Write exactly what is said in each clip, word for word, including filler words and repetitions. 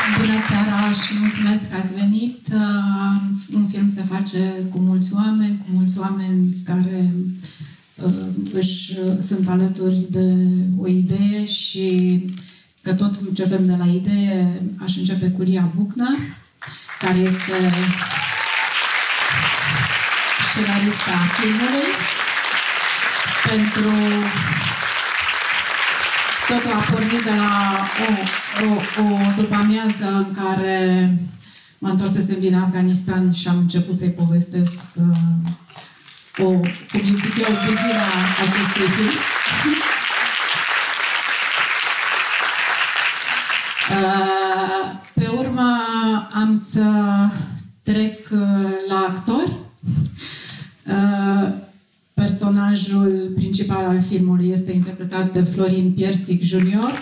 Bună seara și mulțumesc că ați venit. Un film se face cu mulți oameni, cu mulți oameni care își sunt alături de o idee și că tot începem de la idee. Aș începe cu Lia Bucna, care este scenarista filmului. Pentru totul a pornit de la o, o, o după-amiază în care mă întorsesem din Afganistan și am început să-i povestesc uh, o, cum eu zic eu, viziunea acestui film. Uh, pe urmă am să trec uh, la actori. Uh, personajul principal al filmului este interpretat de Florin Piersic junior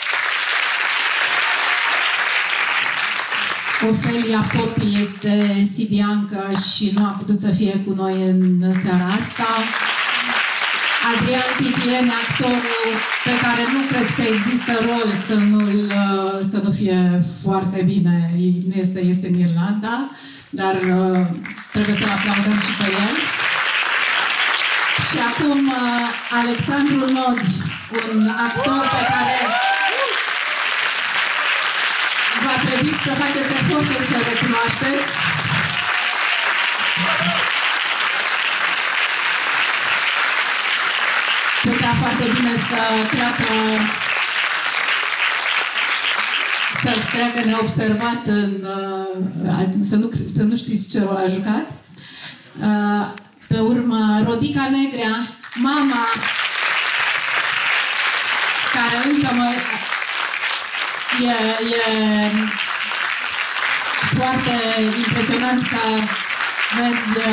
Ofelia Popi este sibiancă și nu a putut să fie cu noi în seara asta. Adrian Titien, actorul pe care nu cred că există rol să, nu-l, să nu fie foarte bine. Nu este, este în Irlanda, dar trebuie să-l aplaudăm și pe el. Și acum Alexandru Nodi, un actor pe care va trebui să faceți eforturi să recunoașteți. Putea foarte bine să treacă să treacă neobservat în, să, nu, să nu știți ce rol a jucat. Pe urmă, Rodica Negrea, mama, care încă mă... E, e foarte impresionant că vezi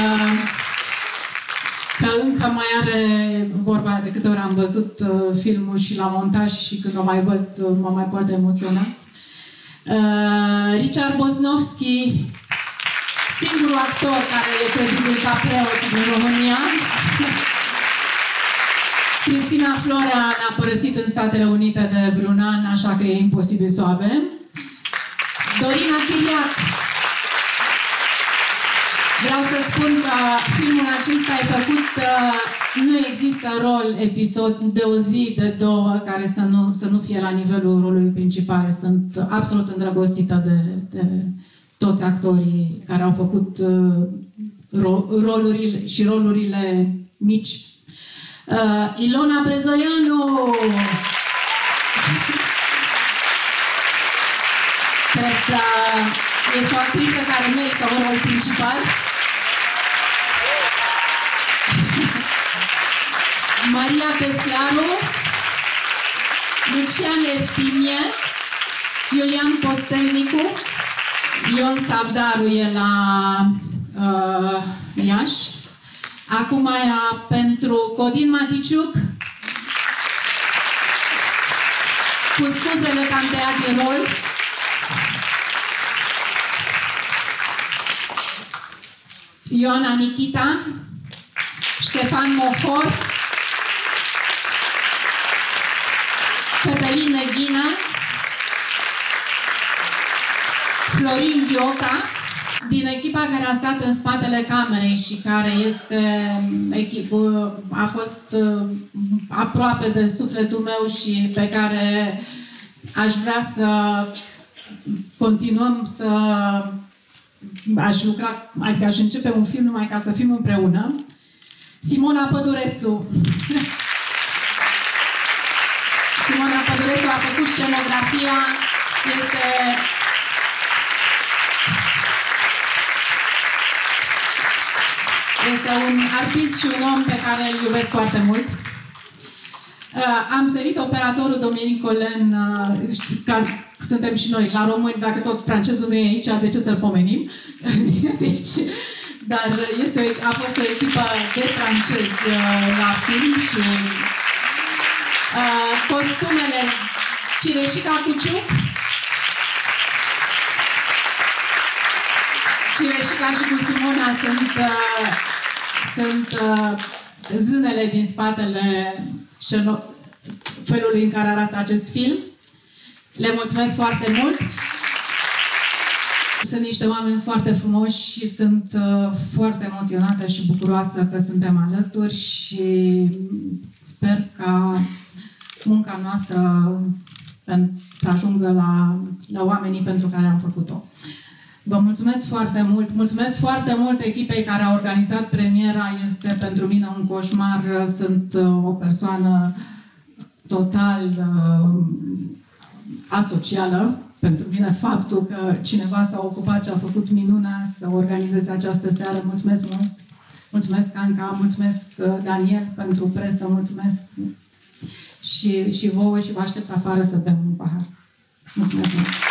că încă mai are vorba de câte ori am văzut filmul și la montaj și când o mai văd, mă mai poate emoționa. Richard Bosnovski, singurul actor care e credibil ca preot din România. Cristina Florea ne-a părăsit în Statele Unite de vreun an, așa că e imposibil să o avem. Dorina Chiriac. Vreau să spun că filmul acesta e făcut, nu există rol, episod de o zi, de două, care să nu, să nu fie la nivelul rolului principal. Sunt absolut îndrăgostită de, de toți actorii care au făcut ro rolurile și rolurile mici. Uh, Ilona Brezoianu! Cred că este o actriță care merită un rol principal. Maria Teslaru, Lucian Eftimie, Iulian Postelnicu, Ion Savdaru e la uh, Iași. Acum aia pentru Codin Maticiuc. Cu scuzele că am tăiat din rol. Ioana Nichita, Ștefan Mohor, Cătălin Neghină, Florin Ghioca, din echipa care a stat în spatele camerei și care este echipă, a fost aproape de sufletul meu și pe care aș vrea să continuăm să aș lucra, adică aș începe un film numai ca să fim împreună. Simona Pădurețu. Simona Pădurețu a făcut scenografia, este Este un artist și un om pe care îl iubesc foarte mult. Uh, am sărit operatorul Dominic Colen, uh, ca suntem și noi la români, dacă tot francezul nu e aici, de ce să-l pomenim? Deci, dar este, a fost o echipă de francezi uh, la film și uh, costumele Cireșica Cuciuc, Cireșica și cu Simona sunt uh, sunt uh, zânele din spatele felului în care arată acest film. Le mulțumesc foarte mult. sunt niște oameni foarte frumoși și sunt uh, foarte emoționată și bucuroasă că suntem alături și sper ca munca noastră să ajungă la, la oamenii pentru care am făcut-o. Vă mulțumesc foarte mult. Mulțumesc foarte mult echipei care a organizat premiera. Este pentru mine un coșmar. Sunt uh, o persoană total uh, asocială. Pentru mine faptul că cineva s-a ocupat și a făcut minunea să organizeze această seară. Mulțumesc mult! Mulțumesc, Anca, mulțumesc, Daniel, pentru presă, mulțumesc și, și vouă și vă aștept afară să bem un pahar. Mulțumesc mult!